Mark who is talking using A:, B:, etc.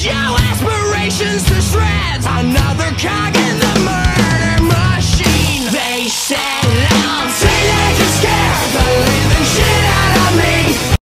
A: your aspirations to shreds. Another cog in the